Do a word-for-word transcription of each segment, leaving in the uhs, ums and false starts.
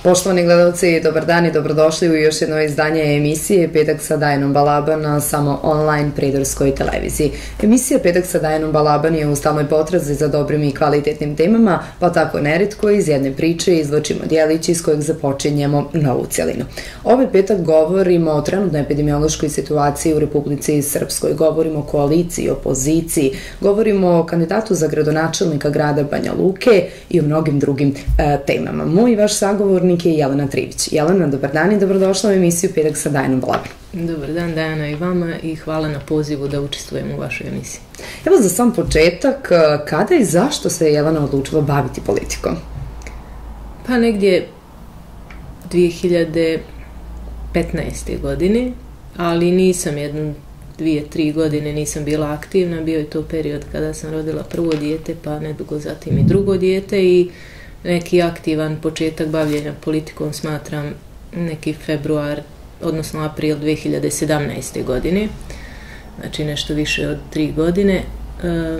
Poštovani gledalci, dobar dan i dobrodošli u još jedno izdanje emisije Petak sa Dajanom Balaban na samo online prijedorskoj televiziji. Emisija Petak sa Dajanom Balaban je u stalnoj potrazi za dobrim i kvalitetnim temama, pa tako neretko iz jedne priče izvlačimo djelić iz kojeg započinjemo novu cjelinu. Ovaj petak govorimo o trenutnoj epidemiološkoj situaciji u Republici Srpskoj, govorimo o koaliciji, opoziciji, govorimo o kandidatu za gradonačelnika grada Banja Luke i o mnogim drugim e, temama. Moj i vaš sagovornik je Jelena Trivić. Jelena, dobar dan i dobrodošla u emisiju Petak sa Dajanom Balaban. Dobar dan, Dajana, i vama i hvala na pozivu da učestvujem u vašoj emisiji. Evo za sam početak, kada i zašto se Jelena odlučila baviti politikom? Pa negdje dvije hiljade petnaeste. godine, ali nisam jednu, dvije, tri godine nisam bila aktivna. Bio je to period kada sam rodila prvo dijete, pa nedugo zatim i drugo dijete i neki aktivan početak bavljenja politikom smatram neki februar, odnosno april dvije hiljade sedamnaeste. godine, znači nešto više od tri godine. E,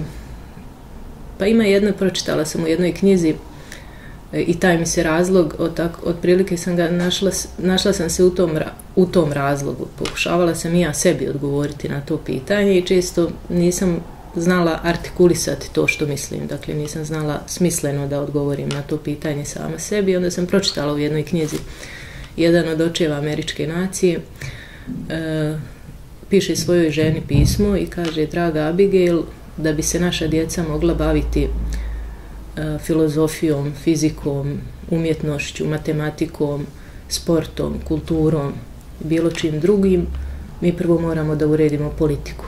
pa ima jedna, pročitala sam u jednoj knjizi e, i taj mi se razlog, od, od prilike sam ga našla, našla sam se u tom, u tom razlogu. Pokušavala sam i ja sebi odgovoriti na to pitanje i često nisam znala artikulisati to što mislim, dakle nisam znala smisleno da odgovorim na to pitanje sama sebi. Onda sam pročitala u jednoj knjizi, jedan od očeva američke nacije e, piše svojoj ženi pismo i kaže: draga Abigail, da bi se naša djeca mogla baviti e, filozofijom, fizikom, umjetnošću, matematikom, sportom, kulturom, bilo čim drugim, mi prvo moramo da uredimo politiku.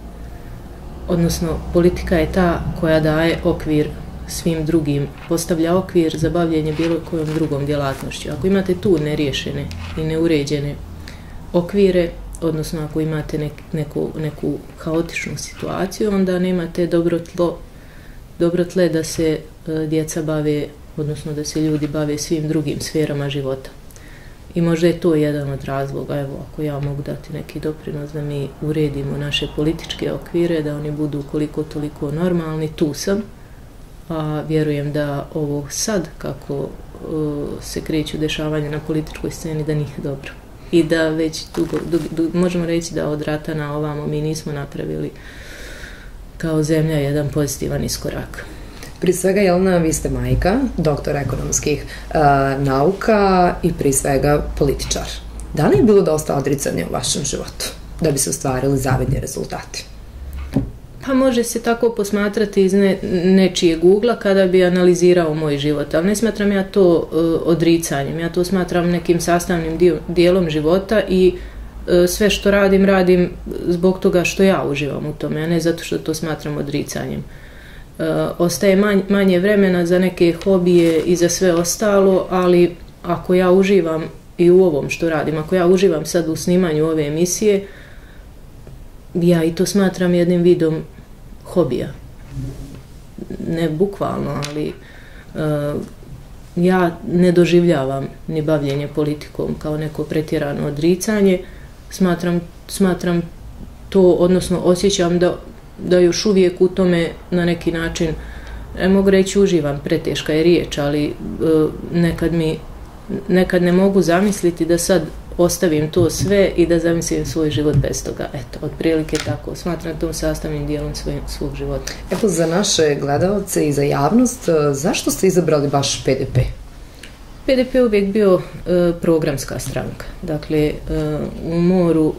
Odnosno, politika je ta koja daje okvir svim drugim, postavlja okvir za bavljenje bilo kojom drugom djelatnošću. Ako imate tu neriješene i neuređene okvire, odnosno ako imate nek, neku, neku haotičnu situaciju, onda nemate dobro tlo, dobro tle da se e, djeca bave, odnosno da se ljudi bave svim drugim sferama života. I možda je to jedan od razloga, evo, ako ja mogu dati neki doprinos da mi uredimo naše političke okvire, da oni budu koliko toliko normalni, tu sam. A vjerujem da ovo sad, kako uh, se kreću dešavanja na političkoj sceni, da nije dobro. I da već dugo, dugo, dugo, možemo reći da od rata na ovamo mi nismo napravili kao zemlja jedan pozitivan iskorak. Prije svega, Jelena, vi ste majka, doktor ekonomskih uh, nauka i prije svega političar. Da li je bilo dosta odricanja u vašem životu da bi se ostvarili zavidni rezultati? Pa može se tako posmatrati iz ne, nečije Google-a kada bi analizirao moj život, ali ne smatram ja to uh, odricanjem, ja to smatram nekim sastavnim dio, dijelom života i uh, sve što radim, radim zbog toga što ja uživam u tome, a ne zato što to smatram odricanjem. Uh, ostaje manj, manje vremena za neke hobije i za sve ostalo, ali ako ja uživam i u ovom što radim, ako ja uživam sad u snimanju ove emisije, ja i to smatram jednim vidom hobija. Ne bukvalno, ali uh, ja ne doživljavam ni bavljenje politikom kao neko pretjerano odricanje. Smatram, smatram to, odnosno osjećam da da još uvijek u tome na neki način, ne mogu reći uživam, preteška je riječ, ali uh, nekad mi, nekad ne mogu zamisliti da sad ostavim to sve i da zamislim svoj život bez toga. Eto, otprilike tako. Smatram to sastavnim dijelom svoj, svog života. Evo, za naše gledalce i za javnost, zašto ste izabrali baš P D P? P D P je uvijek bio uh, programska stranka. Dakle, uh, u moru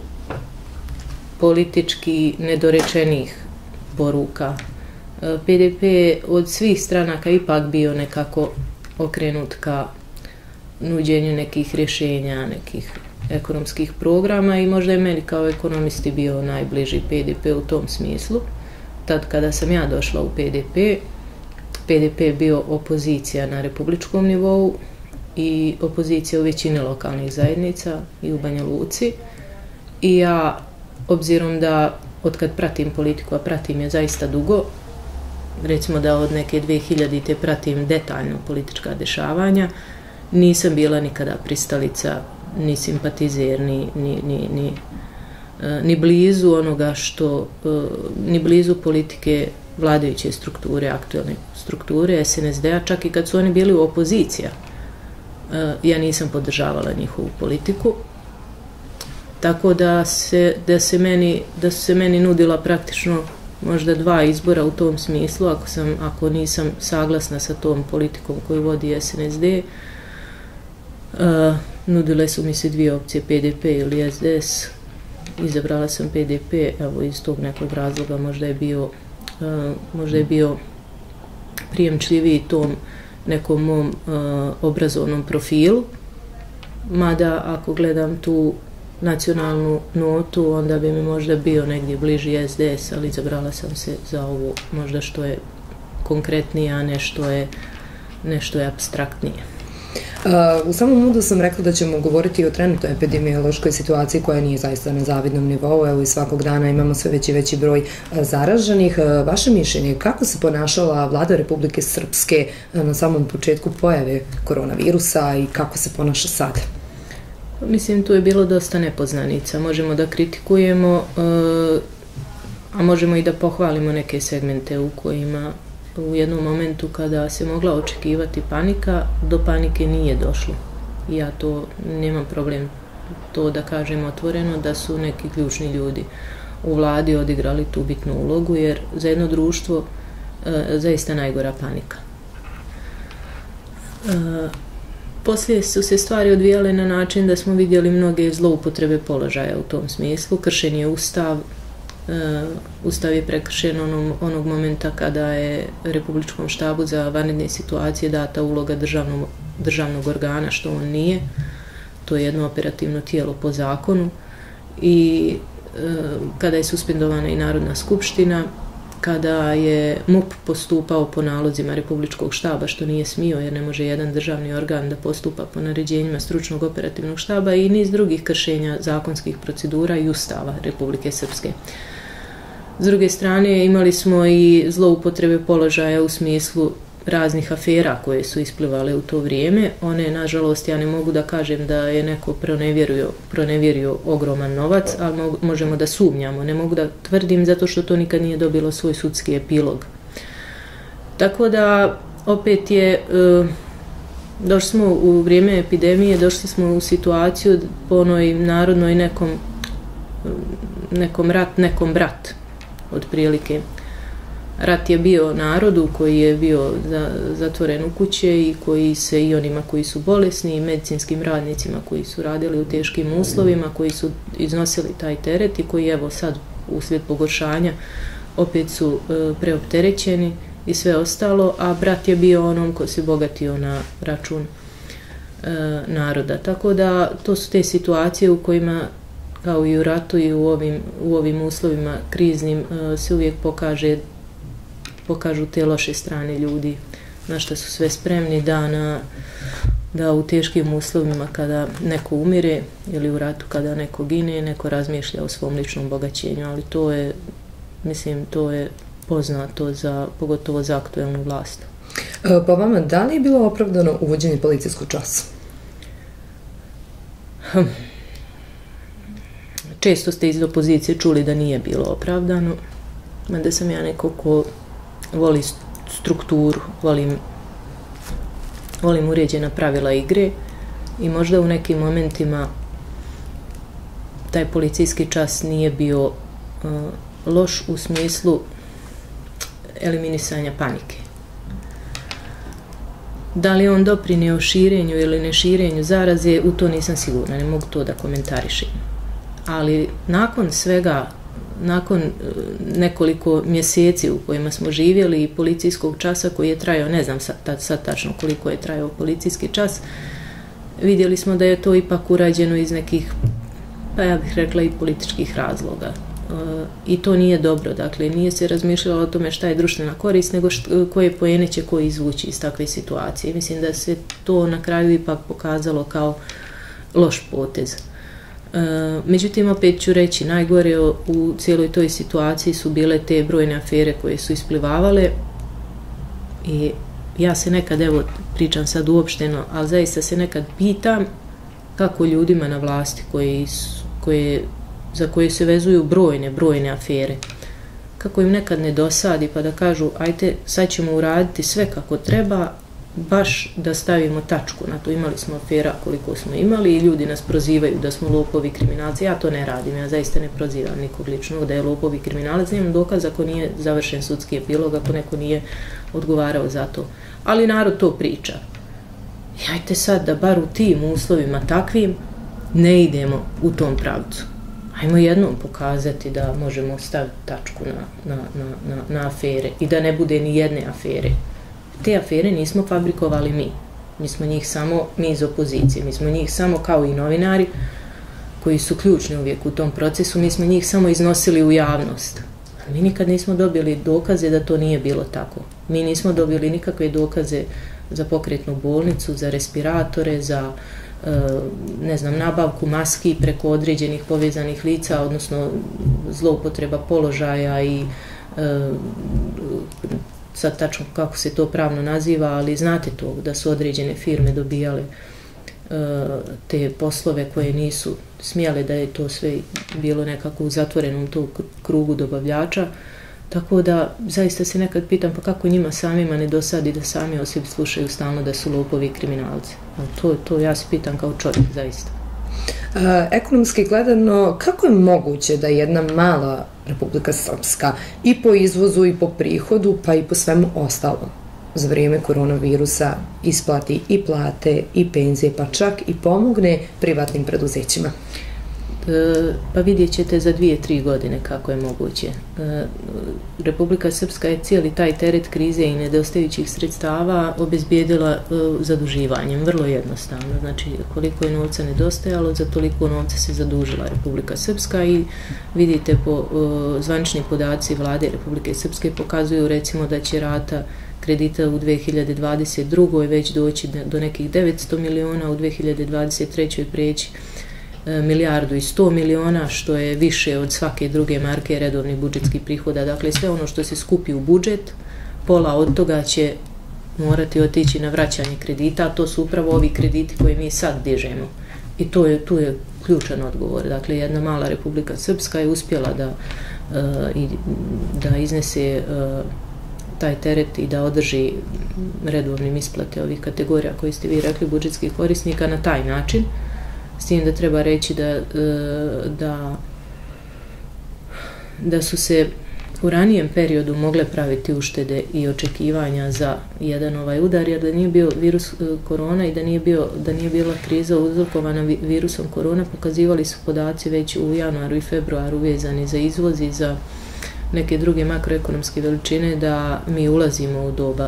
politički nedorečenih poruka. P D P je od svih stranaka ipak bio nekako okrenut ka nuđenju nekih rješenja, nekih ekonomskih programa i možda je meni kao ekonomisti bio najbliži P D P u tom smislu. Tad kada sam ja došla u P D P, P D P je bio opozicija na republičkom nivou i opozicija u većini lokalnih zajednica i u Banja Luci. I ja, obzirom da od kad pratim politiku, a pratim je zaista dugo, recimo da od neke dvije hiljadite pratim detaljno politička dešavanja, nisam bila nikada pristalica, ni simpatizer, ni, ni, ni, ni, ni blizu onoga što, ni blizu politike vladajuće strukture, aktualne strukture S N S D-a, čak i kad su oni bili u opozicija. ja nisam podržavala njihovu politiku. Tako da se, da se meni, da su se meni nudila praktično možda dva izbora u tom smislu, ako, sam, ako nisam saglasna sa tom politikom koju vodi S N S D. Uh, nudile su mi se dvije opcije, P D P ili S D S. Izabrala sam P D P, evo iz tog nekog razloga možda je bio, uh, možda je bio prijemčljiviji tom nekom mom uh, obrazovnom profilu. Mada ako gledam tu nacionalnu notu, onda bi mi možda bio negdje bliži S D S, ali izabrala sam se za ovo možda što je konkretnije, a nešto je, nešto je apstraktnije. Uh, u samom uvodu sam rekla da ćemo govoriti o trenutnoj epidemiološkoj situaciji koja nije zaista na zavidnom nivou. Evo i svakog dana imamo sve veći i veći broj uh, zaraženih. Uh, vaše mišljenje, kako se ponašala vlada Republike Srpske uh, na samom početku pojave koronavirusa i kako se ponaša sad? Mislim, tu je bilo dosta nepoznanica. Možemo da kritikujemo, uh, a možemo i da pohvalimo neke segmente u kojima u jednom momentu kada se mogla očekivati panika, do panike nije došlo. I ja to nemam problem to da kažem otvoreno, da su neki ključni ljudi u vladi odigrali tu bitnu ulogu, jer za jedno društvo e, zaista najgora panika. E, poslije su se stvari odvijale na način da smo vidjeli mnoge zloupotrebe položaja u tom smislu. Kršen je Ustav, Uh, Ustav je prekršen onom, onog momenta kada je Republičkom štabu za vanredne situacije data uloga državnog, državnog organa, što on nije. To je jedno operativno tijelo po zakonu. I uh, kada je suspendovana i Narodna skupština, kada je M U P postupao po nalozima Republičkog štaba, što nije smio jer ne može jedan državni organ da postupa po naređenjima stručnog operativnog štaba, i niz drugih kršenja zakonskih procedura i Ustava Republike Srpske. S druge strane, imali smo i zloupotrebe položaja u smislu raznih afera koje su isplivale u to vrijeme. One, nažalost, ja ne mogu da kažem da je neko pronevjerio, pronevjerio ogroman novac, ali možemo da sumnjamo. Ne mogu da tvrdim zato što to nikad nije dobilo svoj sudski epilog. Tako da, opet je, došli smo u vrijeme epidemije, došli smo u situaciju po onoj narodnoj nekom, nekom rat, nekom brat. Otprilike. Rat je bio narodu koji je bio za, zatvoren u kuće i koji se i onima koji su bolesni i medicinskim radnicima koji su radili u teškim uslovima, koji su iznosili taj teret i koji evo sad uslijed pogoršanja opet su e, preopterećeni i sve ostalo, a brat je bio onom ko se bogatio na račun e, naroda. Tako da to su te situacije u kojima kao i u ratu i u ovim, u ovim uslovima kriznim se uvijek pokaže, pokažu te loše strane ljudi, na što su sve spremni da, na, da u teškim uslovima kada neko umire ili u ratu kada neko gine, neko razmišlja o svom ličnom bogaćenju, ali to je, mislim, to je poznato za, pogotovo za aktuelnu vlast. Po vama, da li je bilo opravdano uvođenje policijskog časa? Hm. Često ste iz opozicije čuli da nije bilo opravdano, mada sam ja neko ko voli strukturu, volim, volim uređena pravila igre i možda u nekim momentima taj policijski čas nije bio uh, loš u smislu eliminisanja panike. Da li on doprinio širenju ili ne širenju zaraze, u to nisam sigurna, ne mogu to da komentarišem. Ali nakon svega, nakon nekoliko mjeseci u kojima smo živjeli i policijskog časa koji je trajao, ne znam sad, sad tačno koliko je trajao policijski čas, vidjeli smo da je to ipak urađeno iz nekih, pa ja bih rekla, i političkih razloga. I to nije dobro, dakle nije se razmišljalo o tome šta je društvena korist, nego što, koje poene će ko izvući iz takve situacije. Mislim da se to na kraju ipak pokazalo kao loš potez. Međutim, opet ću reći, najgore u cijeloj toj situaciji su bile te brojne afere koje su isplivavale i ja se nekad, evo pričam sad uopšteno, ali zaista se nekad pitam kako ljudima na vlasti koji, koje, za koje se vezuju brojne, brojne afere, kako im nekad ne dosadi pa da kažu ajte sad ćemo uraditi sve kako treba baš da stavimo tačku na to. Imali smo afera koliko smo imali i ljudi nas prozivaju da smo lopovi kriminalci. Ja to ne radim, ja zaista ne prozivam nikog lično da je lopovi kriminalac. Nemam dokaz ako nije završen sudski epilog, ako neko nije odgovarao za to. Ali narod to priča. Hajte sad da bar u tim uslovima takvim ne idemo u tom pravcu. Hajmo jednom pokazati da možemo staviti tačku na, na, na, na afere i da ne bude ni jedne afere. Te afere nismo fabrikovali mi. Mi smo njih samo, mi iz opozicije, mi smo njih samo kao i novinari koji su ključni uvijek u tom procesu, mi smo njih samo iznosili u javnost. Mi nikad nismo dobili dokaze da to nije bilo tako. Mi nismo dobili nikakve dokaze za pokretnu bolnicu, za respiratore, za ne znam, nabavku maski preko određenih povezanih lica, odnosno zloupotreba položaja i e, sad tačno kako se to pravno naziva, ali znate to, da su određene firme dobijale e, te poslove koje nisu smjele, da je to sve bilo nekako u zatvorenom tu krugu dobavljača. Tako da, zaista se nekad pitam pa kako njima samima ne dosadi da sami o sebi slušaju stalno da su lopovi i kriminalci. To, to ja se pitam kao čovjek, zaista. E, ekonomski gledano, kako je moguće da jedna mala Republika Srpska i po izvozu i po prihodu, pa i po svemu ostalom, za vrijeme koronavirusa isplati i plate i penzije, pa čak i pomogne privatnim preduzećima? Pa vidjet ćete za dvije, tri godine kako je moguće. Republika Srpska je cijeli taj teret krize i nedostajućih sredstava obezbijedila zaduživanjem, vrlo jednostavno. Znači, koliko je novca nedostajalo, za toliko novca se zadužila Republika Srpska i vidite po zvanični podaci vlade Republike Srpske pokazuju recimo da će rata kredita u dvije hiljade dvadeset drugoj već doći do nekih devetsto miliona, u dvije hiljade dvadeset trećoj preći milijardu i sto miliona, što je više od svake druge marke redovnih budžetskih prihoda. Dakle, sve ono što se skupi u budžet, pola od toga će morati otići na vraćanje kredita, a to su upravo ovi krediti koje mi sad dižemo. I to je, tu je ključan odgovor. Dakle, jedna mala Republika Srpska je uspjela da, uh, da iznese uh, taj teret i da održi redovnim isplate ovih kategorija koji ste vi rekli budžetskih korisnika na taj način. S tim da treba reći da, da, da su se u ranijem periodu mogle praviti uštede i očekivanja za jedan ovaj udar, jer da nije bio virus korona i da nije, bio, da nije bila kriza uzrokovana virusom korona, pokazivali su podaci već u januaru i februaru vezani za izvoz i za neke druge makroekonomske veličine da mi ulazimo u doba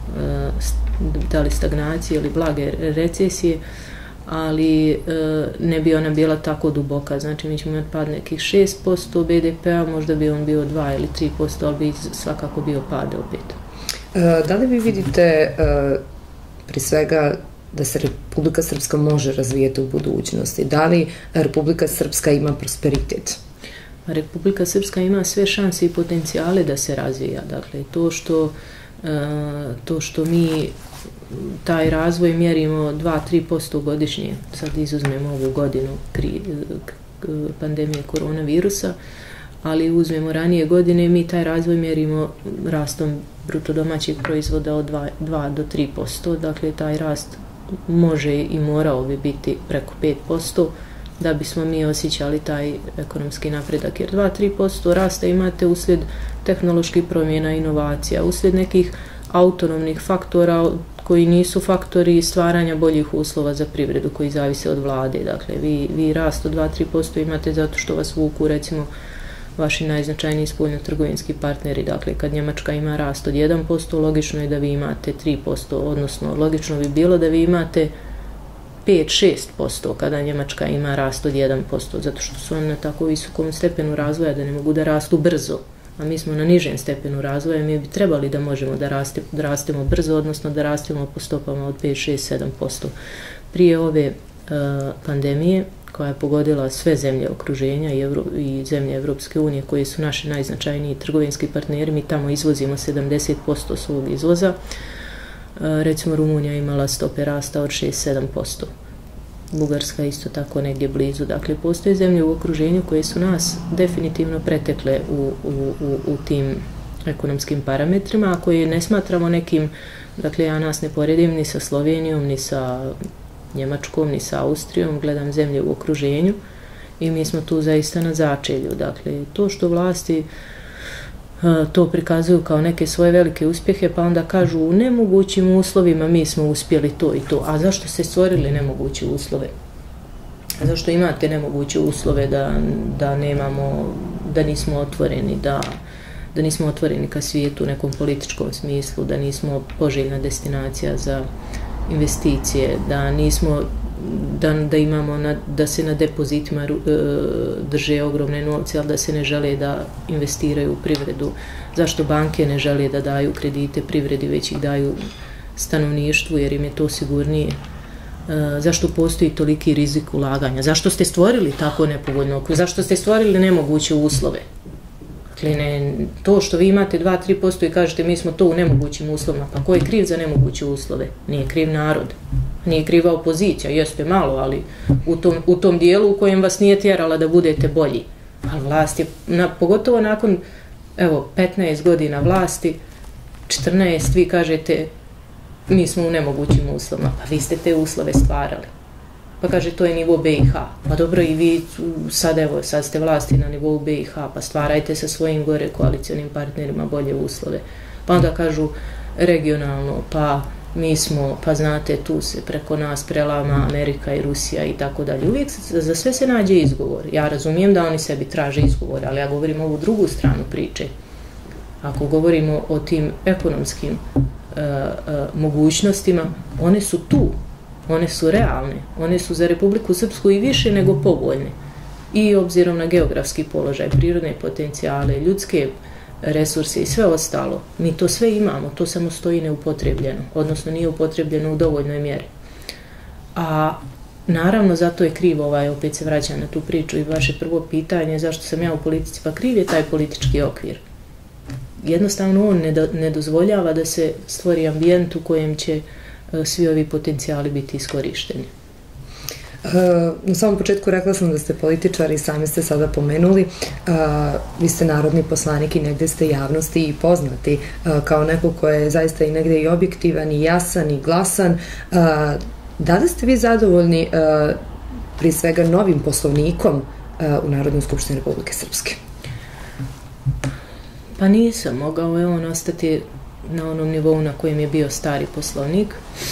da li stagnacije ili blage recesije, ali e, ne bi ona bila tako duboka. Znači, mi ćemo imati pad nekih šest posto be de pe a, možda bi on bio dva ili tri posto, ali bi svakako bio pad opet. E, da li vi vidite e, pri svega da se Republika Srpska može razvijeti u budućnosti? Da li Republika Srpska ima prosperitet? Republika Srpska ima sve šanse i potencijale da se razvija. Dakle, to što, e, to što mi taj razvoj mjerimo dva do tri posto godišnje, sad izuzmemo ovu godinu kri, pandemije koronavirusa, ali uzmemo ranije godine, mi taj razvoj mjerimo rastom bruto domaćeg proizvoda od dva do tri posto, dakle taj rast može i morao bi biti preko pet posto da bismo mi osjećali taj ekonomski napredak, jer dva do tri posto rasta imate uslijed tehnoloških promjena, inovacija, uslijed nekih autonomnih faktora koji nisu faktori stvaranja boljih uslova za privredu koji zavise od vlade. Dakle, vi, vi rast od dva do tri posto imate zato što vas vuku, recimo, vaši najznačajniji spoljno-trgovinski partneri. Dakle, kad Njemačka ima rast od jedan posto, logično je da vi imate tri posto, odnosno logično bi bilo da vi imate pet do šest posto kada Njemačka ima rast od jedan posto, zato što su oni na tako visokom stepenu razvoja da ne mogu da rastu brzo. A mi smo na nižem stepenu razvoja, mi bi trebali da možemo da, raste, da rastemo brzo, odnosno da rastemo po stopama od pet, šest, sedam posto. Prije ove uh, pandemije, koja je pogodila sve zemlje okruženja i, Evro, i zemlje Evropske unije, koje su naši najznačajniji trgovinski partneri, mi tamo izvozimo sedamdeset posto svog izvoza. Uh, recimo, Rumunija imala stope rasta od šest do sedam posto. Bugarska isto tako negdje blizu. Dakle, postoje zemlje u okruženju koje su nas definitivno pretekle u, u, u, u tim ekonomskim parametrima, a koje ne smatramo nekim, dakle ja nas ne poredim ni sa Slovenijom, ni sa Njemačkom, ni sa Austrijom, gledam zemlje u okruženju i mi smo tu zaista na začelju. Dakle, to što vlasti to prikazuju kao neke svoje velike uspjehe, pa onda kažu u nemogućim uslovima mi smo uspjeli to i to. A zašto ste stvorili nemoguće uslove? A zašto imate nemoguće uslove da, da nemamo, da nismo otvoreni, da, da nismo otvoreni ka svijetu u nekom političkom smislu, da nismo poželjna destinacija za investicije, da nismo Da, da imamo na, da se na depozitima e, drže ogromne novce, ali da se ne žele da investiraju u privredu. Zašto banke ne žele da daju kredite privredi, već ih daju stanovništvu, jer im je to sigurnije? E, zašto postoji toliki rizik ulaganja? Zašto ste stvorili tako nepovoljno? Zašto ste stvorili nemoguće uslove? Dakle, ne, to što vi imate dva do tri posto i kažete mi smo to u nemogućim uslovima, pa ko je kriv za nemoguće uslove? Nije kriv narod. Nije kriva opozicija, jeste malo, ali u tom, u tom dijelu u kojem vas nije tjerala da budete bolji. Ali vlast je, na, pogotovo nakon evo, petnaest godina vlasti, četrnaest, vi kažete mi smo u nemogućim uslovima, pa vi ste te uslove stvarali. Pa kaže to je nivo be i ha. Pa dobro i vi sad evo, sad ste vlasti na nivou be i ha, pa stvarajte sa svojim gore koalicionim partnerima bolje uslove. Pa onda kažu regionalno, pa mi smo, pa znate, tu se preko nas prelama Amerika i Rusija i tako dalje. Uvijek za sve se nađe izgovor. Ja razumijem da oni sebi traže izgovor, ali ja govorim ovu drugu stranu priče. Ako govorimo o tim ekonomskim uh, uh, mogućnostima, one su tu, one su realne, one su za Republiku Srpsku i više nego povoljne. I obzirom na geografski položaj, prirodne potencijale, ljudske resurse i sve ostalo. Mi to sve imamo, to samo stoji neupotrebljeno, odnosno nije upotrebljeno u dovoljnoj mjeri. A naravno zato je kriv ovaj, opet se vraća na tu priču i vaše prvo pitanje zašto sam ja u politici, pa kriv je taj politički okvir. Jednostavno on ne, do, ne dozvoljava da se stvori ambijent u kojem će uh, svi ovi potencijali biti iskorišteni. Uh, na samom početku rekla sam da ste političar i sami ste sada pomenuli. Uh, vi ste narodni poslanik i negdje ste javnosti i poznati uh, kao neko ko je zaista i negdje i objektivan i jasan i glasan. Uh, da li ste vi zadovoljni uh, prije svega novim poslovnikom uh, u Narodnoj skupštini Republike Srpske? Pa nisam. Mogao je on ostati na onom nivou na kojem je bio stari poslovnik.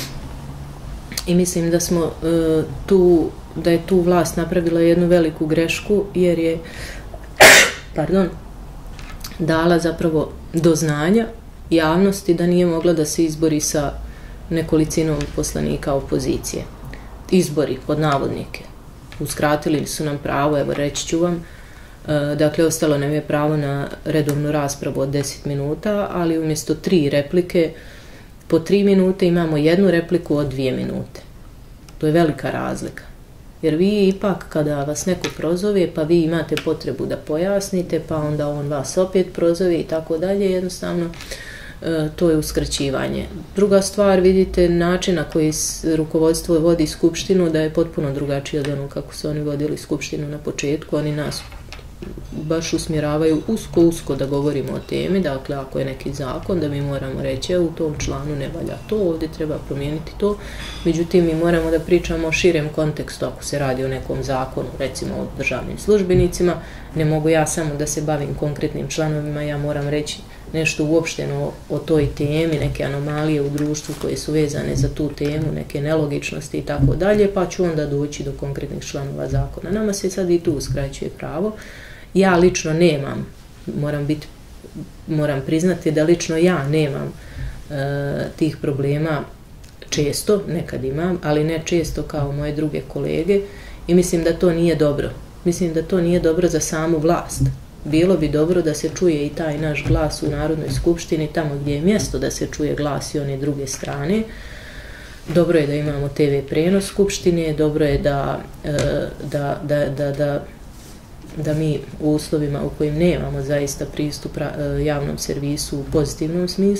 I mislim da smo uh, tu, da je tu vlast napravila jednu veliku grešku jer je pardon, dala zapravo do znanja javnosti da nije mogla da se izbori sa nekolicinom poslanika opozicije. Izbori, pod navodnike. Uskratili su nam pravo, evo reći ću vam, uh, dakle ostalo nam je pravo na redovnu raspravu od deset minuta, ali umjesto tri replike po tri minute imamo jednu repliku od dvije minute. To je velika razlika. Jer vi ipak kada vas neko prozove, pa vi imate potrebu da pojasnite, pa onda on vas opet prozove i tako dalje, jednostavno e, to je uskraćivanje. Druga stvar, vidite način na koji rukovodstvo vodi skupštinu, da je potpuno drugačije od ono kako su oni vodili skupštinu na početku. Oni nas baš usmjeravaju usko, usko da govorimo o temi, dakle ako je neki zakon da mi moramo reći u tom članu ne valja to, ovdje treba promijeniti to, međutim mi moramo da pričamo o širem kontekstu ako se radi o nekom zakonu, recimo o državnim službenicima, ne mogu ja samo da se bavim konkretnim članovima, ja moram reći nešto uopšteno o, o toj temi, neke anomalije u društvu koje su vezane za tu temu, neke nelogičnosti i tako dalje, pa ću onda doći do konkretnih članova zakona. Nama se sad i tu uskraćuje pravo. Ja lično nemam, moram biti, moram priznati da lično ja nemam e, tih problema često, nekad imam, ali ne često kao moje druge kolege i mislim da to nije dobro. Mislim da to nije dobro za samu vlast. Bilo bi dobro da se čuje i taj naš glas u Narodnoj skupštini, tamo gdje je mjesto da se čuje glas i one druge strane. Dobro je da imamo te ve prenos skupštine, dobro je da, da, da, da, da, da mi u uslovima u kojim nemamo zaista pristup javnom servisu u pozitivnom smislu,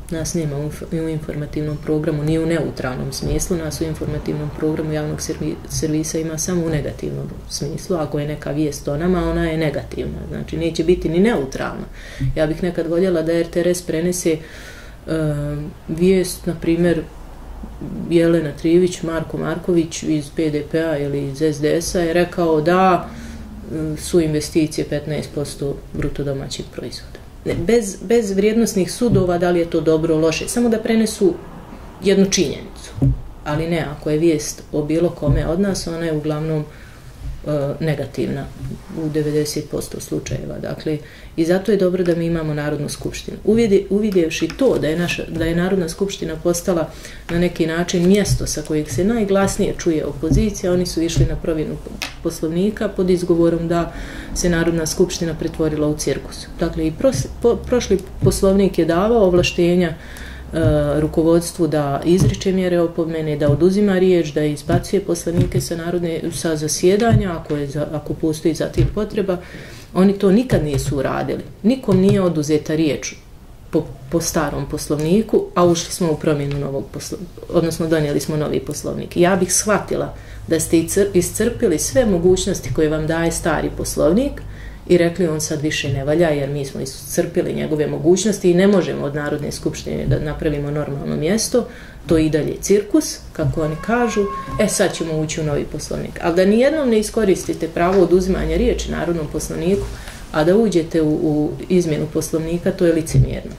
Nas nema u informativnom programu, ni u neutralnom smislu, nas u informativnom programu javnog servisa ima samo u negativnom smislu. Ako je neka vijest o nama, ona je negativna, znači neće biti ni neutralna. Ja bih nekad voljela da R T R S prenese uh, vijest, na primjer, Jelena Trivić, Marko Marković iz P D P-a ili iz S D S-a je rekao da su investicije petnaest posto bruto domaćeg proizvoda. Bez, bez vrijednosnih sudova, da li je to dobro, loše, samo da prenesu jednu činjenicu. Ali ne, ako je vijest o bilo kome od nas, ona je uglavnom uh, negativna u devedeset posto slučajeva. Dakle, i zato je dobro da mi imamo Narodnu skupštinu. Uvidi, uvidjevši to da je, naša, da je Narodna skupština postala na neki način mjesto sa kojeg se najglasnije čuje opozicija, oni su išli na promjenu Poslovnika pod izgovorom da se Narodna skupština pretvorila u cirkus. Dakle, i pros, po, prošli Poslovnik je davao ovlaštenja uh, rukovodstvu da izriče mjere opomene, da oduzima riječ, da izbacuje poslanike sa, narodne, sa zasjedanja, ako, je za, ako postoji za tim potreba. Oni to nikad nisu uradili. Nikom nije oduzeta riječ po, po starom Poslovniku, a ušli smo u promjenu novog Poslovnika, odnosno donijeli smo novi Poslovnik. Ja bih shvatila da ste iscrpili sve mogućnosti koje vam daje stari Poslovnik i rekli on sad više ne valja jer mi smo iscrpili njegove mogućnosti i ne možemo od Narodne skupštine da napravimo normalno mjesto, to je i dalje cirkus, kako oni kažu, e sad ćemo ući u novi Poslovnik. Ali da nijednom ne iskoristite pravo oduzimanja riječi Narodnom Poslovniku, a da uđete u, u izmjenu Poslovnika, to je licemjerno.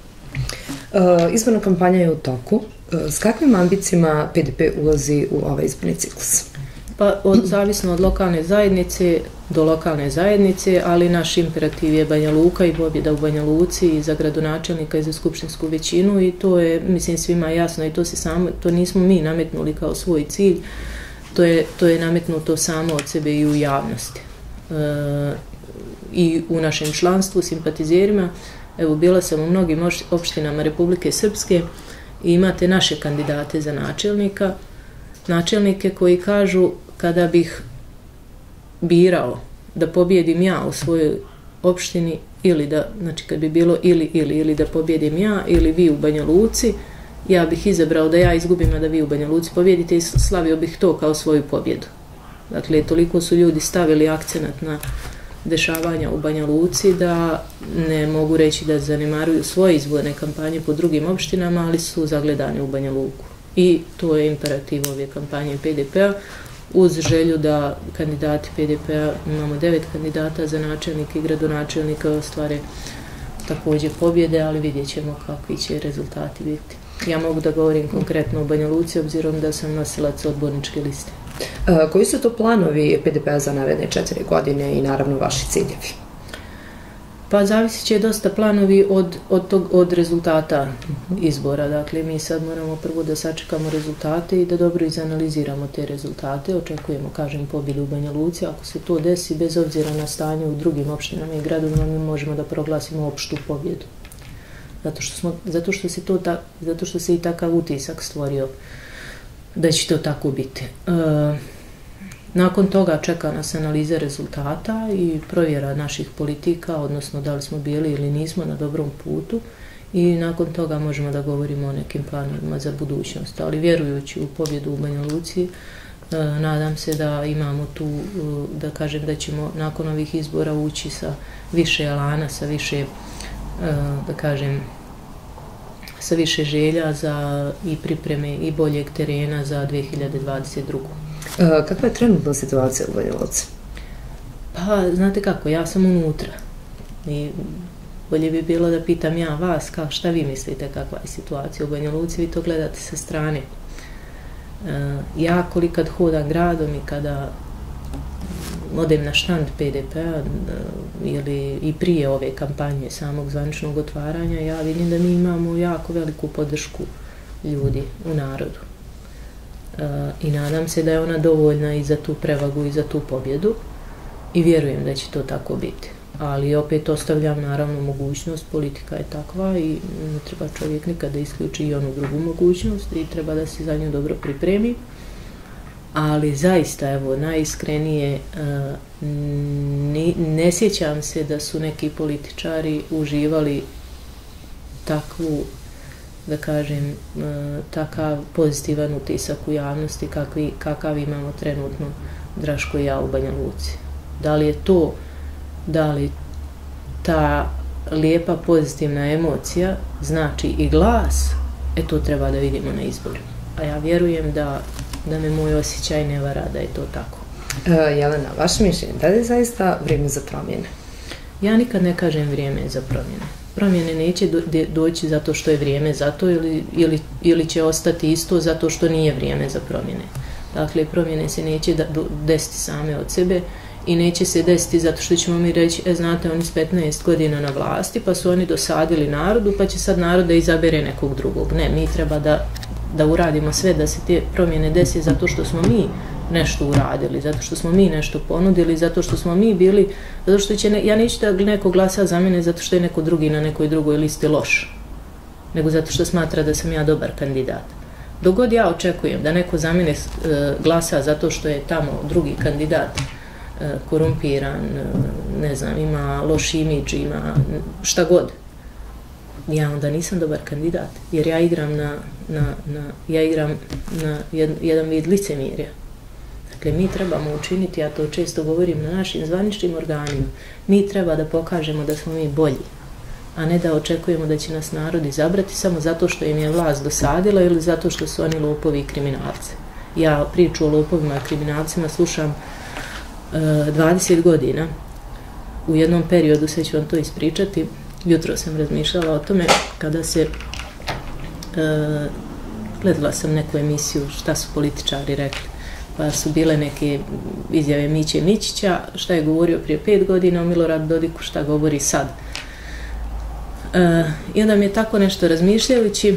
Uh, izborna kampanja je u toku. Uh, s kakvim ambicijama P D P ulazi u ovaj izborni ciklus? Pa od, zavisno od lokalne zajednice do lokalne zajednice, ali naš imperativ je Banja Luka i pobjeda u Banja Luci i za gradonačelnika i za skupštinsku većinu i to je, mislim, svima jasno i to se samo, to nismo mi nametnuli kao svoj cilj, to je, to je nametnuto samo od sebe i u javnosti. E, I u našem članstvu, simpatizerima, evo, bila sam u mnogim opštinama Republike Srpske i imate naše kandidate za načelnika, načelnike koji kažu kada bih birao da pobjedim ja u svojoj opštini ili da, znači kad bi bilo ili, ili, ili da pobjedim ja ili vi u Banja Luci, ja bih izabrao da ja izgubim, a da vi u Banja Luci pobjedite i slavio bih to kao svoju pobjedu. Dakle, toliko su ljudi stavili akcenat na dešavanja u Banja Luci da ne mogu reći da zanemaruju svoje izborne kampanje po drugim opštinama, ali su zagledani u Banja Luku. I to je imperativ ove kampanje P D P-a, uz želju da kandidati P D P-a, imamo devet kandidata za načelnike i gradonačelnika, ostvare također pobjede, ali vidjet ćemo kakvi će rezultati biti. Ja mogu da govorim konkretno o Banja Luci, obzirom da sam nosilac odborničke liste. A, koji su to planovi P D P-a za naredne četiri godine i naravno vaši ciljevi? Pa zavisit će dosta planovi od, od, tog, od rezultata izbora. Dakle, mi sad moramo prvo da sačekamo rezultate i da dobro izanaliziramo te rezultate. Očekujemo, kažem, pobjedu u Banja Luci. Ako se to desi, bez obzira na stanje u drugim opštinama i gradovima, mi možemo da proglasimo opštu pobjedu. Zato što, smo, zato što, se, to ta, zato što se i takav utisak stvorio da će to tako biti. E, Nakon toga čeka nas analiza rezultata i provjera naših politika, odnosno da li smo bili ili nismo na dobrom putu i nakon toga možemo da govorimo o nekim planovima za budućnost. Ali vjerujući u pobjedu u Banja Luci, nadam se da imamo tu, da kažem da ćemo nakon ovih izbora ući sa više elana, sa više, da kažem, sa više želja za i pripreme i boljeg terena za dvije hiljade dvadeset drugu. Kakva je trenutna situacija u Banja Luci? Pa, znate kako, ja sam unutra. I bolje bi bilo da pitam ja vas, kao šta vi mislite kakva je situacija u Banja Luci, vi to gledate sa strane. Ja kolikad hodam gradom i kada odem na štand P D P-a ili i prije ove kampanje samog zvaničnog otvaranja, ja vidim da mi imamo jako veliku podršku ljudi u narodu. I nadam se da je ona dovoljna i za tu prevagu i za tu pobjedu i vjerujem da će to tako biti. Ali opet ostavljam naravno mogućnost, politika je takva i ne treba čovjek nikada isključi i onu drugu mogućnost i treba da se za nju dobro pripremi. Ali zaista, evo, najiskrenije, ne, ne sjećam se da su neki političari uživali takvu da kažem, takav pozitivan utisak u javnosti kakvi, kakav imamo trenutno Draško i ja u Banja Luci. Da li je to, da li ta lijepa pozitivna emocija znači i glas, e to treba da vidimo na izboru. A ja vjerujem da, da me moj osjećaj ne vara da je to tako. E, Jelena, vaše mišljenje, da li je zaista vrijeme za promjene? Ja nikad ne kažem vrijeme za promjene. Promjene neće do, doći zato što je vrijeme za to ili, ili, ili će ostati isto zato što nije vrijeme za promjene. Dakle, promjene se neće da, do, desiti same od sebe i neće se desiti zato što ćemo mi reći, e, znate, oni s petnaest godina na vlasti, pa su oni dosadili narodu, pa će sad narod da izabere nekog drugog. Ne, mi treba da, da uradimo sve da se te promjene desi zato što smo mi nešto uradili, zato što smo mi nešto ponudili, zato što smo mi bili, zato što će, ne, ja neću da neko glasa za mene zato što je neko drugi na nekoj drugoj listi loš, nego zato što smatra da sam ja dobar kandidat. Dok god ja očekujem da neko za mene e, glasa zato što je tamo drugi kandidat e, korumpiran, e, ne znam, ima loš imidž, ima šta god, ja onda nisam dobar kandidat, jer ja igram na, na, na, ja igram na jed, jedan vid licemirja. Dakle, mi trebamo učiniti, ja to često govorim na našim zvaničnim organima, mi treba da pokažemo da smo mi bolji, a ne da očekujemo da će nas narod izabrati samo zato što im je vlast dosadila ili zato što su oni lopovi i kriminalci. Ja priču o lopovima i kriminalcima slušam uh, dvadeset godina. U jednom periodu, sve ću vam to ispričati, jutro sam razmišljala o tome kada se uh, gledala sam neku emisiju šta su političari rekli. Pa su bile neke izjave Miće Mićića, šta je govorio prije pet godina o Miloradu Dodiku, šta govori sad. E, I onda mi je tako nešto razmišljajući,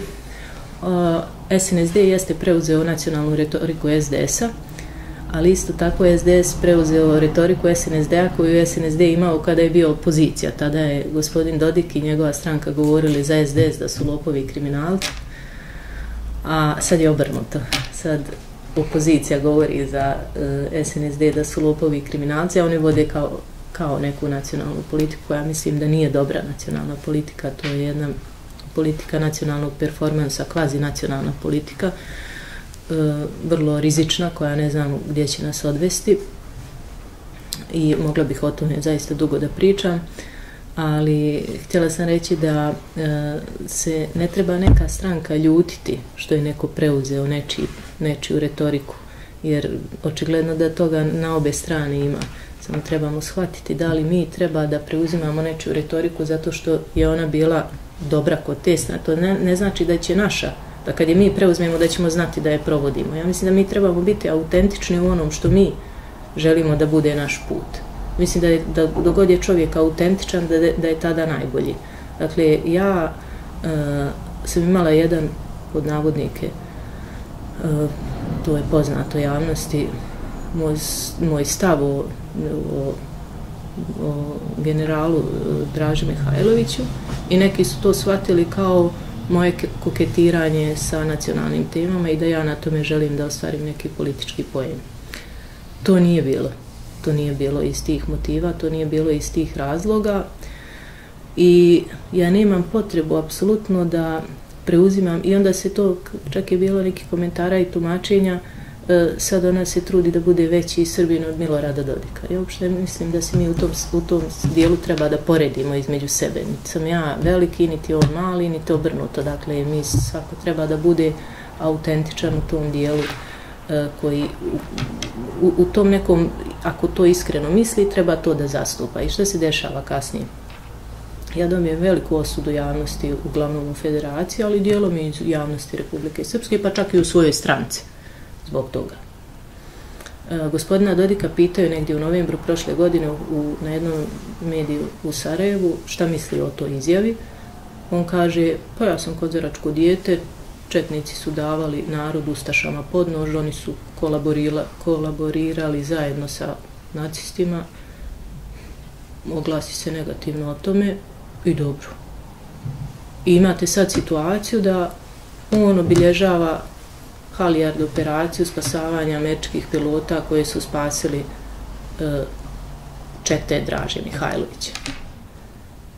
e, S N S D jeste preuzeo nacionalnu retoriku S D S-a, ali isto tako S D S preuzeo retoriku S N S D-a koju je S N S D imao kada je bio opozicija. Tada je gospodin Dodik i njegova stranka govorili za S D S da su lopovi i kriminalci, a sad je obrnuto. Sad opozicija govori za uh, S N S D da su lopovi i kriminalci, a oni vode kao, kao neku nacionalnu politiku. Ja mislim da nije dobra nacionalna politika, to je jedna politika nacionalnog performansa, kvazi nacionalna politika, uh, vrlo rizična, koja ne znam gdje će nas odvesti i mogla bih o tome zaista dugo da pričam, ali htjela sam reći da uh, se ne treba neka stranka ljutiti što je neko preuzeo nečiji nečiju retoriku, jer očigledno da toga na obe strane ima. Samo trebamo shvatiti da li mi treba da preuzimamo nečiju retoriku zato što je ona bila dobra kod tesna. To ne, ne znači da će naša, da kad je mi preuzmemo da ćemo znati da je provodimo. Ja mislim da mi trebamo biti autentični u onom što mi želimo da bude naš put. Mislim da, je, da dogod je čovjek autentičan, da, da je tada najbolji. Dakle, ja uh, sam imala jedan, pod navodnike, Uh, to je poznato javnosti, moj, moj stav o, o, o generalu uh, Draži Mihajloviću i neki su to shvatili kao moje koketiranje sa nacionalnim temama i da ja na tome želim da ostvarim neki politički poen. To nije bilo. To nije bilo iz tih motiva, to nije bilo iz tih razloga i ja nemam potrebu apsolutno da preuzimam, i onda se to, čak je bilo neki komentara i tumačenja, e, sad ona se trudi da bude veći Srbin od Milorada Dodika. Ja uopšte mislim da se mi u tom, u tom dijelu treba da poredimo između sebe. Niti sam ja veliki, niti on mali, niti obrnuto. Dakle, mi svako treba da bude autentičan u tom dijelu e, koji u, u, u tom nekom, ako to iskreno misli, treba to da zastupa. I što se dešava kasnije? Ja dobijem veliku osudu javnosti, uglavnom u federaciji, ali dijelom i javnosti Republike Srpske, pa čak i u svojoj stranci zbog toga. E, gospodina Dodika pitaju negdje u novembru prošle godine u, na jednom mediju u Sarajevu šta misli o toj izjavi. On kaže, pa ja sam kozaračko dijete, četnici su davali narod ustašama pod nož, oni su kolaborirali zajedno sa nacistima, oglasi se negativno o tome, i dobro. I imate sad situaciju da on obilježava Halijard operaciju spasavanja američkih pilota koje su spasili e, čete Draže Mihajlovića.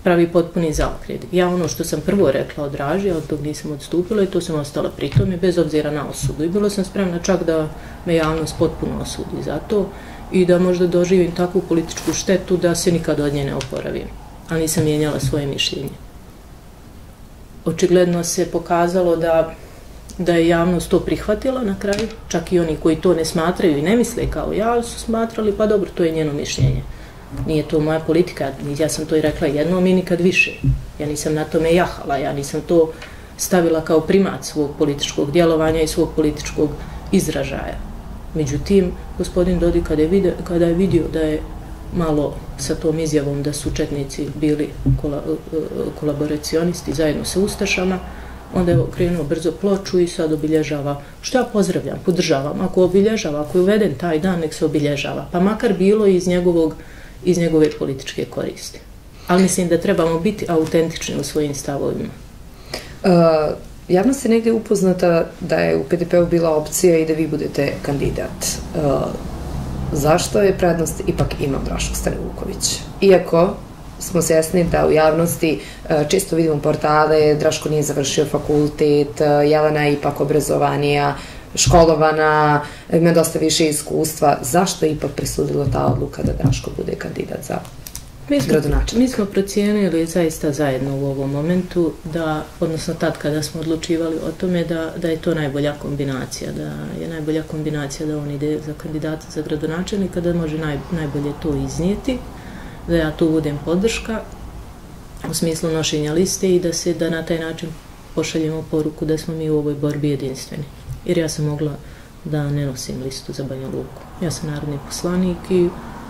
pravi potpuni zaokret. Ja ono što sam prvo rekla o Draži, od tog nisam odstupila i to sam ostala pri tome, bez obzira na osudu. I bila sam spremna čak da me javnost potpuno osudi za to i da možda doživim takvu političku štetu da se nikad od nje ne oporavim. Ali nisam mijenjala svoje mišljenje. Očigledno se pokazalo da, da je javnost to prihvatila na kraju, čak i oni koji to ne smatraju i ne misle kao ja, su smatrali pa dobro, to je njeno mišljenje. Nije to moja politika, ja sam to i rekla jednom i nikad više. Ja nisam na tome jahala, ja nisam to stavila kao primat svog političkog djelovanja i svog političkog izražaja. Međutim, gospodin Dodik kada je vidio, kada je vidio da je malo sa tom izjavom da su četnici bili kola, kolaboracionisti zajedno sa ustašama, onda je okrenuo brzo ploču i sad obilježava, što ja pozdravljam, podržavam, ako obilježava, ako je uveden taj dan, nek se obilježava, pa makar bilo iz njegovog, iz njegove političke koristi. Ali mislim da trebamo biti autentični u svojim stavovima. Uh, javnost je negdje upoznata da je u P D P-u bila opcija i da vi budete kandidat. Uh, zašto je prednost ipak imao Draško Stanivuković? Iako smo svjesni da u javnosti često vidimo portale, Draško nije završio fakultet, Jelena je ipak obrazovanija, školovana, ima dosta više iskustva. Zašto je ipak presudila ta odluka da Draško bude kandidat za gradonačelnika? Mi smo procijenili zaista zajedno u ovom momentu, da, odnosno tad kada smo odlučivali o tome, da, da je to najbolja kombinacija, da je najbolja kombinacija da on ide za kandidata za gradonačelnika, da može naj, najbolje to iznijeti, da ja tu budem podrška u smislu nošenja liste i da se da na taj način pošaljemo poruku da smo mi u ovoj borbi jedinstveni. Jer ja sam mogla da ne nosim listu za Banja Luku. Ja sam narodni poslanik i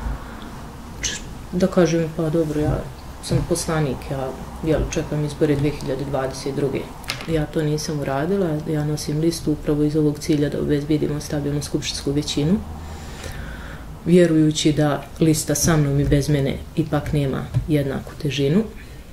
da kažem pa dobro, ja sam poslanik, ja, ja čekam izbore dvije hiljade dvadeset druge. Ja to nisam uradila, ja nosim listu upravo iz ovog cilja da obezbedimo stabilnu skupštinsku većinu, vjerujući da lista sa mnom i bez mene ipak nema jednaku težinu,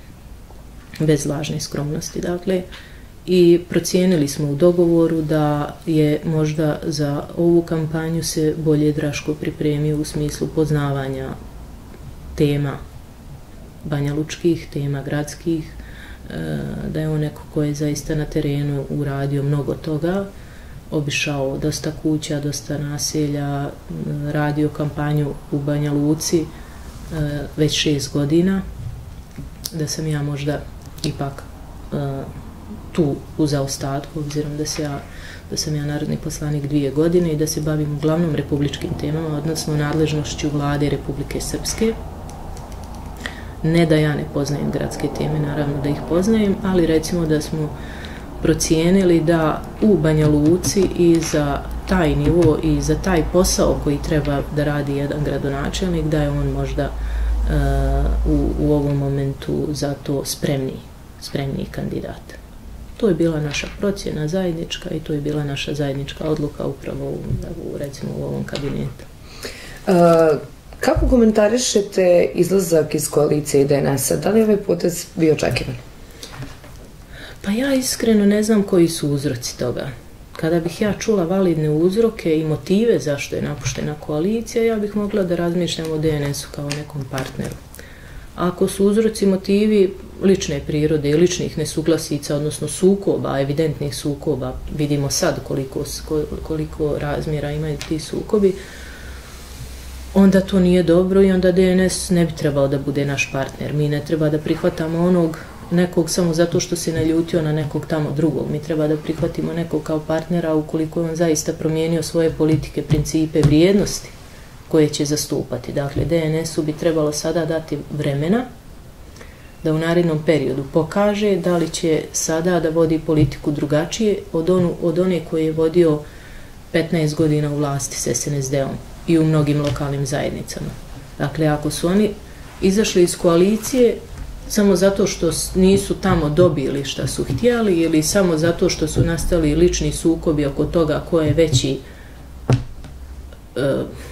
bez lažne skromnosti, dakle, i procijenili smo u dogovoru da je možda za ovu kampanju se bolje Draško pripremio u smislu poznavanja tema banjalučkih, tema gradskih, da je on neko ko je zaista na terenu uradio mnogo toga, obišao dosta kuća, dosta naselja, radio kampanju u Banja Luci već šest godina, da sam ja možda ipak tu u zaostatku, obzirom da, se ja, da sam ja narodni poslanik dvije godine i da se bavim uglavnom republičkim temama, odnosno nadležnošću vlade Republike Srpske. Ne da ja ne poznajem gradske teme, naravno da ih poznajem, ali recimo da smo procijenili da u Banja Luci i za taj nivo i za taj posao koji treba da radi jedan gradonačelnik, da je on možda uh, u, u ovom momentu za to spremniji, spremniji kandidat. To je bila naša procjena zajednička i to je bila naša zajednička odluka upravo u, u, recimo, u ovom kabinetu. Uh, kako komentarišete izlazak iz koalicije D N S-a? Da li je ovaj potez bio očekivan? Pa ja iskreno ne znam koji su uzroci toga. Kada bih ja čula validne uzroke i motive zašto je napuštena koalicija, ja bih mogla da razmišljam o D N S-u kao nekom partneru. Ako su uzroci motivi lične prirode i ličnih nesuglasica, odnosno sukoba, evidentnih sukoba, vidimo sad koliko, koliko razmjera imaju ti sukobi, onda to nije dobro i onda D N S ne bi trebao da bude naš partner. Mi ne treba da prihvatamo onog nekog samo zato što se naljutio na nekog tamo drugog. Mi treba da prihvatimo nekog kao partnera ukoliko on zaista promijenio svoje politike, principe, vrijednosti koje će zastupati. Dakle, D N S-u bi trebalo sada dati vremena da u narednom periodu pokaže da li će sada da vodi politiku drugačije od, onu, od one koje je vodio petnaest godina u vlasti s S N S D-om i u mnogim lokalnim zajednicama. Dakle, ako su oni izašli iz koalicije samo zato što nisu tamo dobili šta su htjeli ili samo zato što su nastali lični sukobi oko toga ko je veći uh,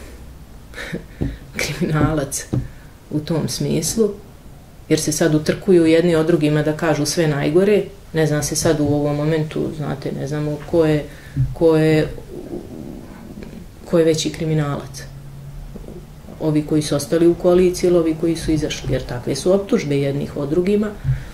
kriminalac u tom smislu, jer se sad utrkuju jedni od drugima da kažu sve najgore, ne znam se sad u ovom momentu, znate, ne znamo ko je, ko je, ko je veći kriminalac. ovi koji su ostali u koaliciji ili ovi koji su izašli, jer takve su optužbe jednih o drugima.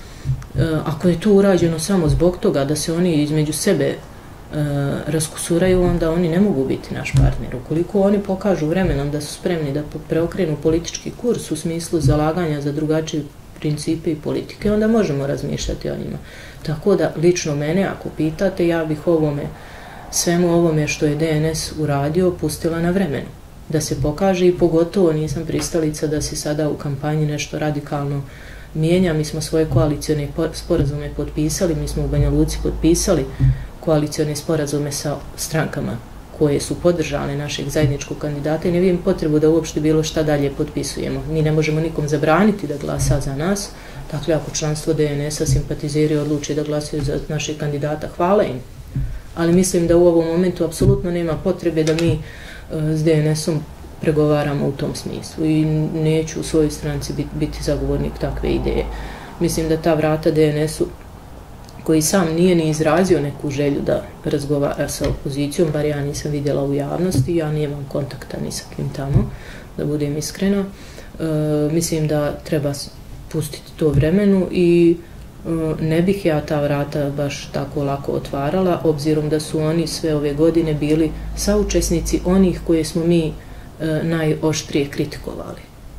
Ako je to urađeno samo zbog toga da se oni između sebe raskusuraju, onda oni ne mogu biti naš partner. Ukoliko oni pokažu vremenom da su spremni da preokrenu politički kurs u smislu zalaganja za drugačije principe i politike, onda možemo razmišljati o njima. Tako da, lično mene, ako pitate, ja bih ovome, svemu ovome što je D N S uradio, pustila na vremenu. Da se pokaže i pogotovo nisam pristalica da se sada u kampanji nešto radikalno mijenja. Mi smo svoje koalicione sporazume potpisali, mi smo u Banja Luci potpisali koalicione sporazume sa strankama koje su podržale našeg zajedničkog kandidata i ne vidim potrebu da uopšte bilo šta dalje potpisujemo. Mi ne možemo nikom zabraniti da glasa za nas, dakle ako članstvo D N S-a simpatizeri odluči da glasaju za našeg kandidata, hvala im. Ali mislim da u ovom momentu apsolutno nema potrebe da mi s D N S-om pregovaramo u tom smislu i neću u svojoj stranci biti zagovornik takve ideje. Mislim da ta vrata D N S-u, koji sam nije ni izrazio neku želju da razgovara sa opozicijom, bar ja nisam vidjela u javnosti, ja nemam kontakta ni sa kim tamo, da budem iskrena. E, mislim da treba pustiti to vremenu i e, ne bih ja ta vrata baš tako lako otvarala, obzirom da su oni sve ove godine bili saučesnici onih koje smo mi e, najoštrije kritikovali.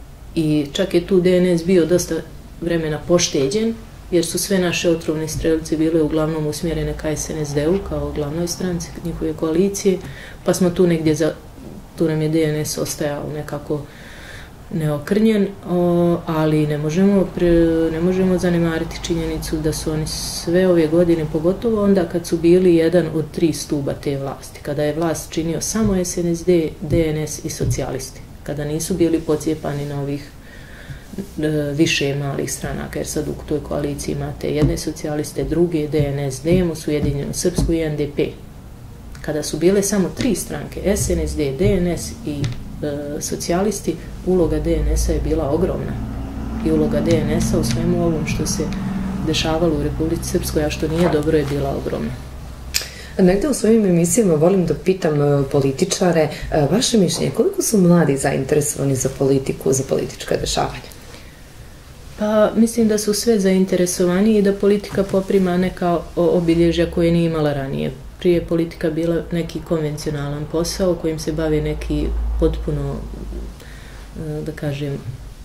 I čak je tu D N S bio dosta vremena pošteđen, jer su sve naše otrovne strelice bile uglavnom usmjerene ka S N S D-u kao glavnoj stranci njihove koalicije, pa smo tu negdje, za, tu nam je D N S ostajao nekako neokrnjen, o, ali ne možemo, pre, ne možemo zanemariti činjenicu da su oni sve ove godine, pogotovo onda kad su bili jedan od tri stuba te vlasti, kada je vlast činio samo S N S D, D N S i socijalisti, kada nisu bili pocijepani na ovih više malih stranaka, jer sad u toj koaliciji imate jedne socijaliste, druge, D N S, Demos, Ujedinjenu Srpsku i N D P. Kada su bile samo tri stranke, S N S D, D N S i e, socijalisti, uloga D N S-a je bila ogromna. I uloga D N S-a u svemu ovom što se dešavalo u Republici Srpskoj, a što nije dobro, je bila ogromna. Negde u svojim emisijama volim da pitam političare, vaše mišljenje, koliko su mladi zainteresovani za politiku, za politička dešavanja? Pa mislim da su sve zainteresovani i da politika poprima neka obilježja koje nije imala ranije. Prije je politika bila neki konvencionalan posao kojim se bave neki potpuno, da kažem,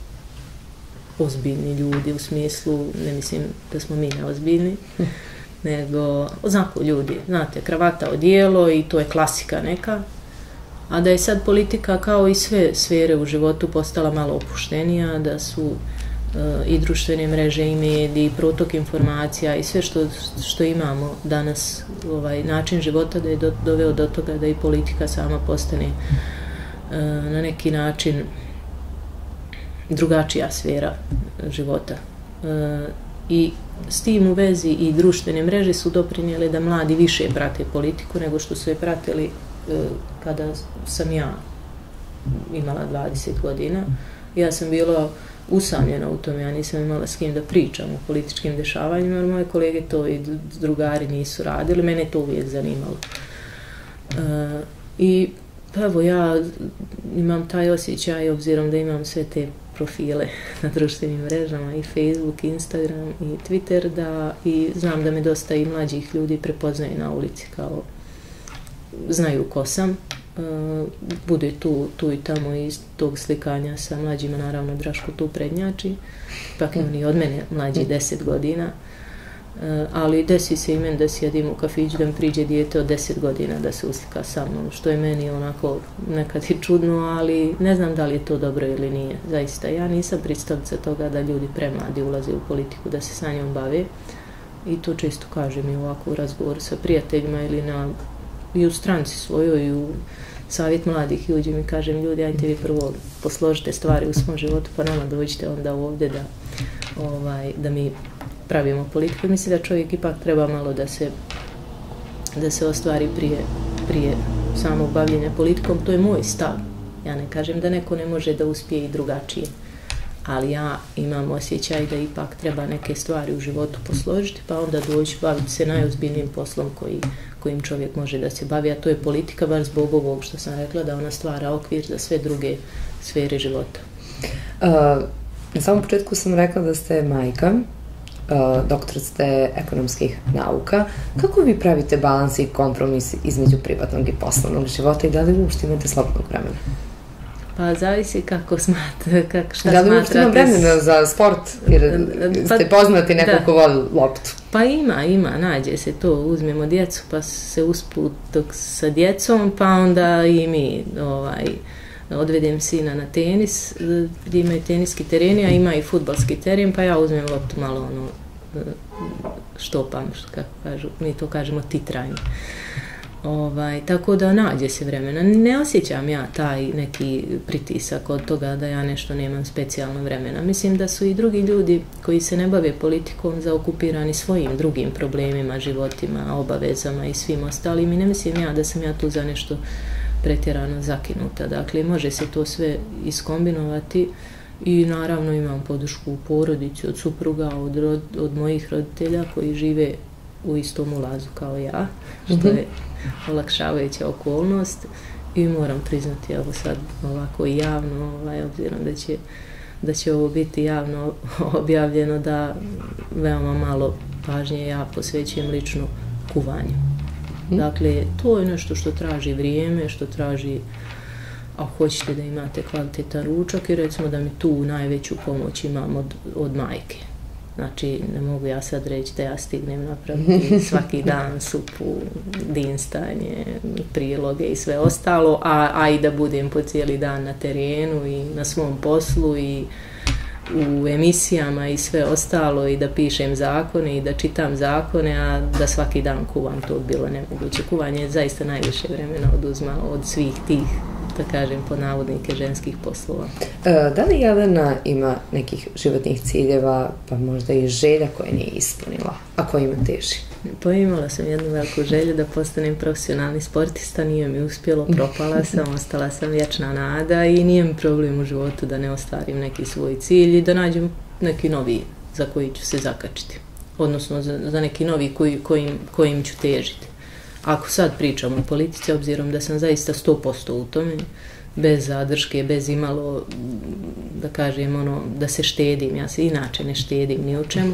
ozbiljni ljudi, u smislu, ne mislim da smo mi neozbiljni, nego znako ljudi, znate, kravata, odijelo i to je klasika neka, a da je sad politika kao i sve sfere u životu postala malo opuštenija, da su uh, i društvene mreže i mediji, i protok informacija i sve što, što imamo danas, ovaj način života da je do, doveo do toga da i politika sama postane uh, na neki način drugačija sfera života. Uh, I s tim u vezi i društvene mreže su doprinijele da mladi više prate politiku nego što su je pratili e, kada sam ja imala dvadeset godina. Ja sam bila usamljena u tome, ja nisam imala s kim da pričam o političkim dešavanjima, jer moje kolege to i drugari nisu radili, mene to uvijek zanimalo. E, I pa evo, ja imam taj osjećaj, obzirom da imam sve te profile na društvenim mrežama, i Facebook, Instagram i Twitter, da i znam da me dosta i mlađih ljudi prepoznaje na ulici, kao znaju ko sam. Uh, bude tu, tu i tamo iz tog slikanja sa mlađima, naravno Draško tu prednjači, pak je oni od mene mlađi deset godina. Uh, ali desi se i meni da sjedim u kafiću, da mi priđe dijete od deset godina da se uslika sa mnom, što je meni onako nekad i čudno, ali ne znam da li je to dobro ili nije. Zaista, ja nisam pristalica toga da ljudi premladi ulaze u politiku, da se sa njom bave, i to često kažem i ovako u razgovoru sa prijateljima ili na, i u stranci svojoj, i u savjet mladih ljudi mi kažem, ljudi, ajte vi prvo posložite stvari u svom životu, pa nama dođite onda ovdje da, ovaj, da mi pravimo politiku. Mislim da čovjek ipak treba malo da se, da se ostvari prije, prije samog bavljenja politikom. To je moj stav. Ja ne kažem da neko ne može da uspije i drugačije. ali ja imam osjećaj da ipak treba neke stvari u životu posložiti, pa onda doći baviti se najozbiljnijim poslom koji, kojim čovjek može da se bavi, a to je politika, bar zbog ovog što sam rekla, da ona stvara okvir za sve druge sfere života. Uh, na samom početku sam rekla da ste majka, uh, doktor ste ekonomskih nauka. Kako vi pravite balans i kompromis između privatnog i poslovnog života i da li uopšte imate slobodnog vremena? Pa zavisi kako smatra, kako, šta da li uopšte ima vremena za sport, jer pa, ste poznati neko da. ko voli loptu? Pa ima, ima, nađe se to, uzmemo djecu pa se usput sa djecom, pa onda i mi ovaj, odvedem sina na tenis, gdje imaju teniski tereni, a ima i fudbalski teren, pa ja uzmem loptu malo ono, štopam, kako kažu, mi to kažemo titranje. Ovaj, tako da nađe se vremena. Ne osjećam ja taj neki pritisak od toga da ja nešto nemam specijalno vremena. Mislim da su i drugi ljudi koji se ne bave politikom zaokupirani svojim drugim problemima, životima, obavezama i svim ostalim i ne mislim ja da sam ja tu za nešto pretjerano zakinuta. Dakle, može se to sve iskombinovati i naravno imam podršku u porodici od supruga, od, rod, od mojih roditelja koji žive u istom ulazu kao ja, što je olakšavajuća okolnost i moram priznati, evo sad ovako javno, ovaj, obzirom da će, da će ovo biti javno objavljeno, da veoma malo pažnje ja posvećujem lično kuvanju. Dakle, to je nešto što traži vrijeme, što traži, a hoćete da imate kvalitetan ručak i recimo da mi tu najveću pomoć imam od, od majke. Znači, ne mogu ja sad reći da ja stignem napraviti svaki dan supu, dinstanje, priloge i sve ostalo, a, a i da budem po cijeli dan na terenu i na svom poslu i u emisijama i sve ostalo i da pišem zakone i da čitam zakone, a da svaki dan kuvam, to bilo nemoguće. Kuvanje je zaista najviše vremena oduzma od svih tih, da kažem, pod navodnike ženskih poslova. E, da li Jelena ima nekih životnih ciljeva, pa možda i želja koje nije ispunila, a koje ima teži? Pa imala sam jednu veliku želju da postanem profesionalni sportista, nije mi uspjelo, propala sam, ostala sam vječna nada i nije mi problem u životu da ne ostvarim neki svoj cilj i da nađem neki novi za koji ću se zakačiti. Odnosno za, za neki novi koji, kojim, kojim ću težiti. Ako sad pričam o politici, obzirom da sam zaista sto posto u tome, bez zadrške, bez imalo, da kažem, ono, da se štedim, ja se inače ne štedim ni o čemu,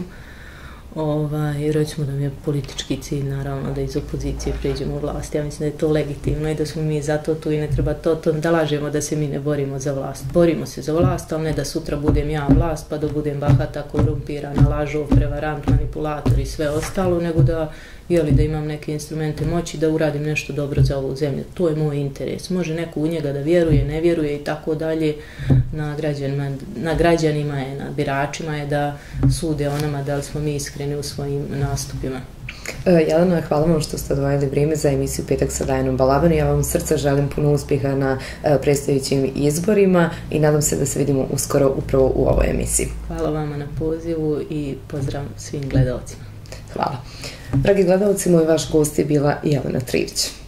ovaj, recimo da mi je politički cilj, naravno, da iz opozicije pređemo u vlast. Ja mislim da je to legitimno i da smo mi zato tu i ne treba to, to da lažemo da se mi ne borimo za vlast. Borimo se za vlast, ali ne da sutra budem ja vlast, pa da budem bahata, korumpirana, lažov, prevarant, manipulator i sve ostalo, nego da jeli, da imam neke instrumente moći da uradim nešto dobro za ovu zemlju. To je moj interes. Može neko u njega da vjeruje, ne vjeruje i tako dalje. Na građanima, na građanima je, na biračima je da sude o nama da li smo mi iskreni u svojim nastupima. Jelena, hvala vam što ste odvojili vrijeme za emisiju Petak sa Dajanom Balaban. Ja vam srca želim puno uspjeha na predstojećim izborima i nadam se da se vidimo uskoro upravo u ovoj emisiji. Hvala vama na pozivu i pozdrav svim gledalcima. Hvala. Dragi gledalci, moj vaš gost je bila Jelena Trivić.